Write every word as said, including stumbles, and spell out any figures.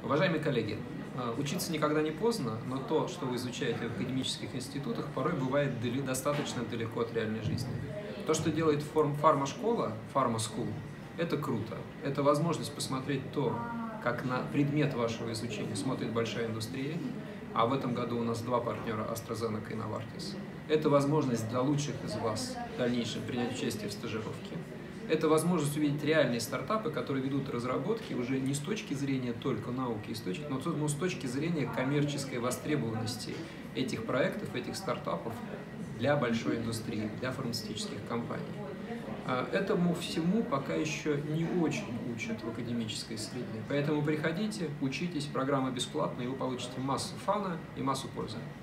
Уважаемые коллеги, учиться никогда не поздно, но то, что вы изучаете в академических институтах, порой бывает достаточно далеко от реальной жизни. То, что делает фарма-школа, фарма-скул, это круто. Это возможность посмотреть то, как на предмет вашего изучения смотрит большая индустрия, а в этом году у нас два партнера AstraZeneca и Novartis. Это возможность для лучших из вас в дальнейшем принять участие в стажировке. Это возможность увидеть реальные стартапы, которые ведут разработки уже не с точки зрения только науки, но с точки зрения коммерческой востребованности этих проектов, этих стартапов для большой индустрии, для фармацевтических компаний. Этому всему пока еще не очень учат в академической среде. Поэтому приходите, учитесь, программа бесплатная, и вы получите массу фана и массу пользы.